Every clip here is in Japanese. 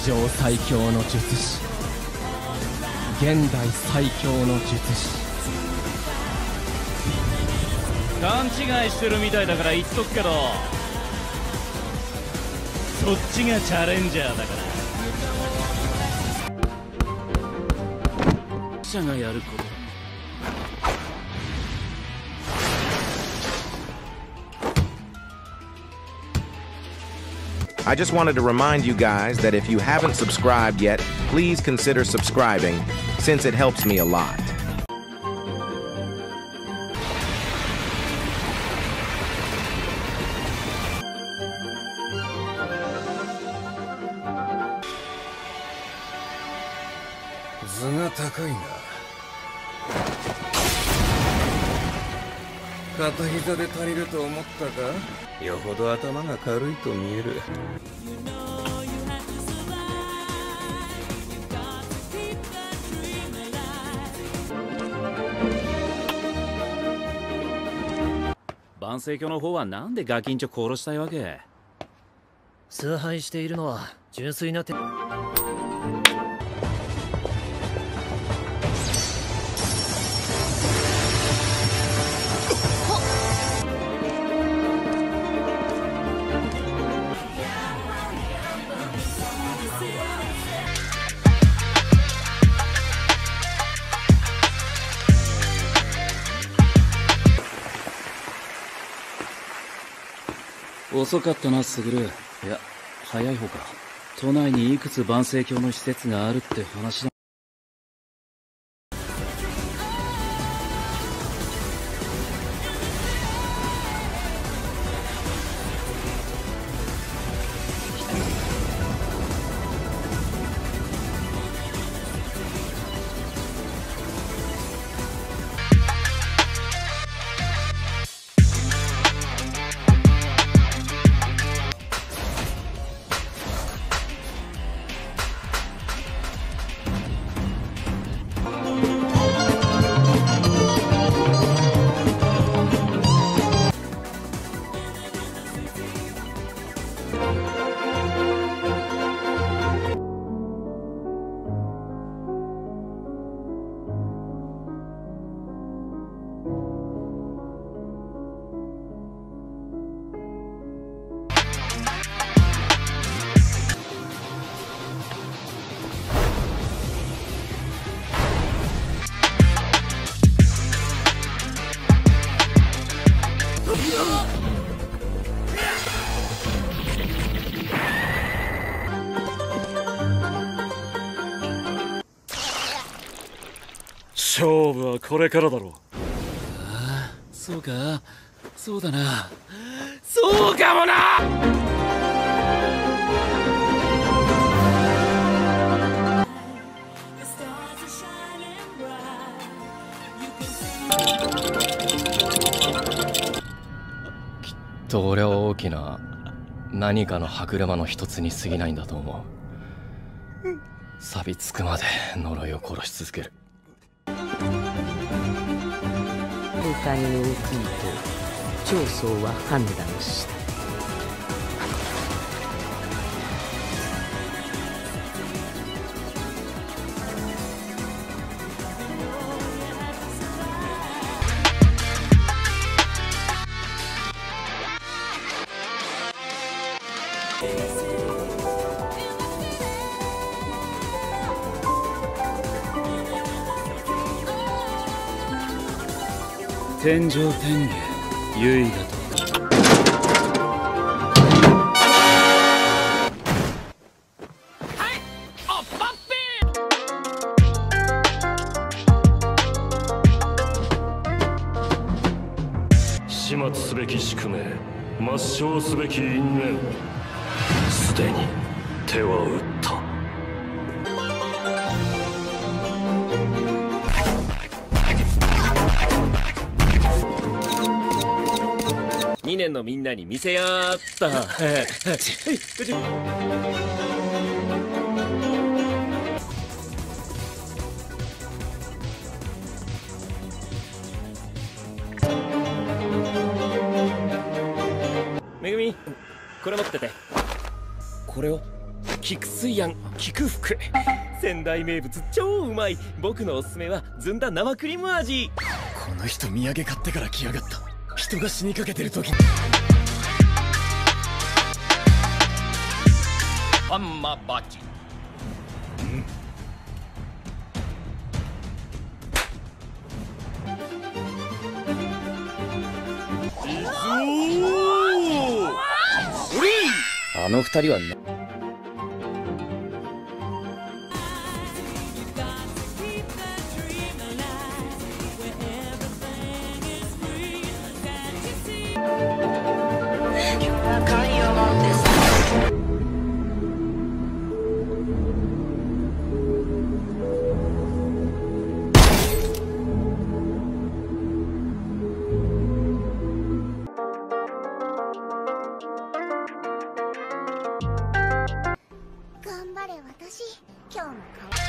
上最強の術師、現代最強の術師。 勘違いしてるみたいだから言っとくけど、そっちがチャレンジャーだから。者がやること。 I just wanted to remind you guys that if you haven't subscribed yet, please consider subscribing, since it helps me a lot. 図が高いな。片膝で足りると思ったか？よほど頭が軽いと見える。 万世教の方はなんでガキンチョ殺したいわけ？ 崇拝しているのは純粋な遅かったな、スグル。いや、早い方か。都内にいくつ万世教の施設があるって話だ。 勝負はこれからだろう。 ああ、そうか。そうだな。そうかもな。 きっと俺は大きな何かの歯車の一つに過ぎないんだと思う。錆びつくまで呪いを殺し続ける。 他に大きいと長宗は判断した。 天上天下唯我と始末すべき宿命、抹消すべき因縁、すでに手は打った。 2年のみんなに見せやーった。めぐみ、これ持ってて。 これを菊水庵菊福。仙台名物超うまい。僕のおすすめはずんだ生クリーム味。 この人土産買ってから来やがった。人が死にかけてる時に。 ハンマバチ。 あの二人はね。 頑張れ私、今日も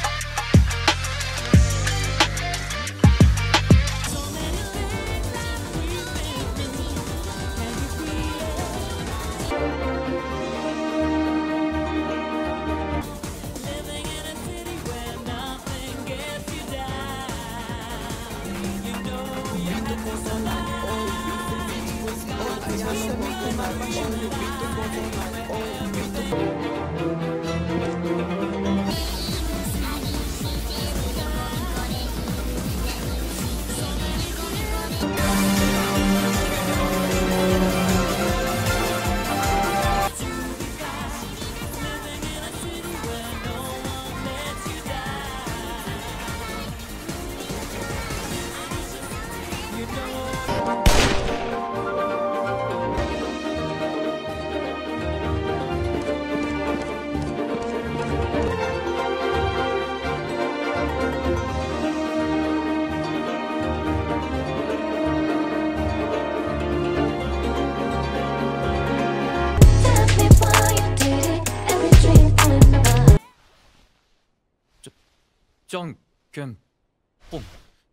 じゃんけんぽん。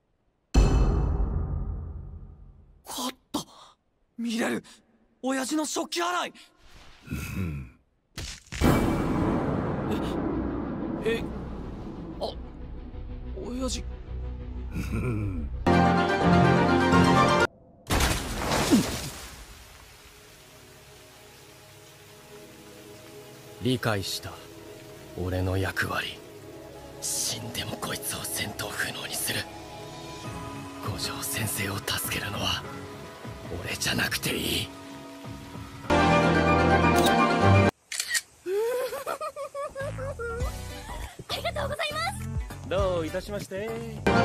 勝った。見れる。親父の食器洗い。あ、親父。 理解した。俺の役割。死んでもこいつを戦闘不能にする。五条先生を助けるのは俺じゃなくていい。 ありがとうございます。 どういたしまして。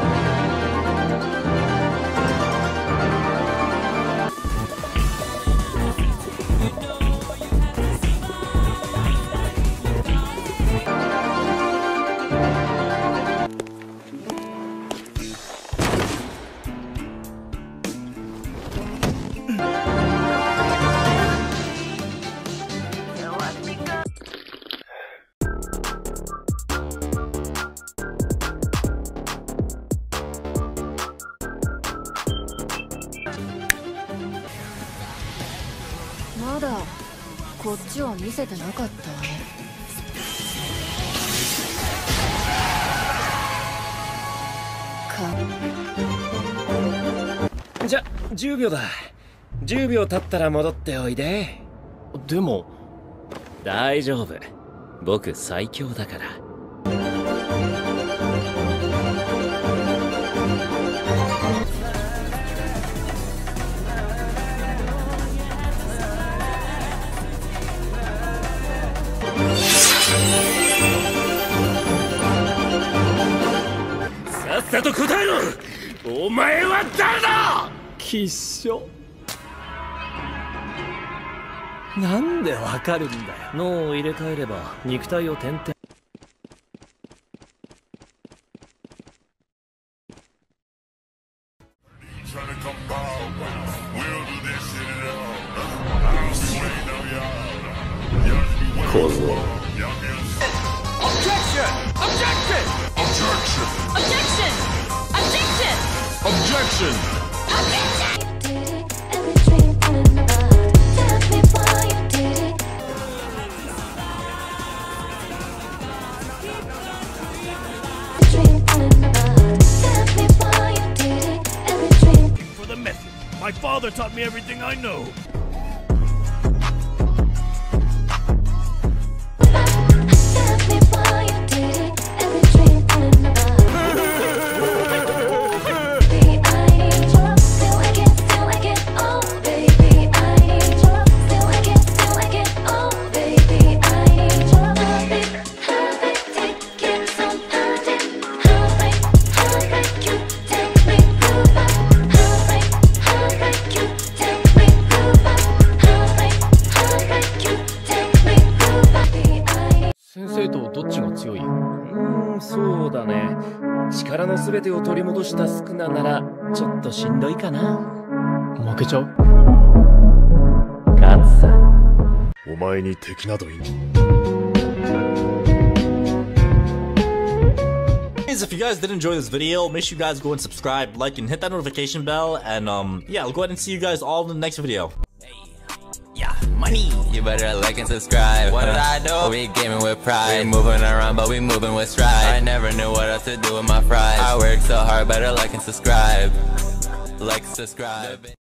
まだこっちは見せてなかったわね。 じゃ、10秒だ。10秒経ったら戻っておいで。 でも大丈夫。僕最強だから。さっさと答えろ。お前は誰だ。 きっしょ。なんでわかるんだよ。 脳を入れ替えれば肉体を点々。 小僧。 father taught me everything I know. 先生とどっちが強い？ そうだね。力の全てを取り戻したスクナならちょっとしんどいかな。 負けちゃう？ 勝つさ。 お前に敵などいない。 If you guys did enjoy this video, make sure you guys go and subscribe, like, and hit that notification bell. And yeah, I'll go ahead and see you guys all in the next video. Yeah, money. You better like and subscribe. What did I do? We gaming with pride. We moving around, but we moving with stride. I never knew what else to do with my fries. I work so hard, better like and subscribe. Like, subscribe.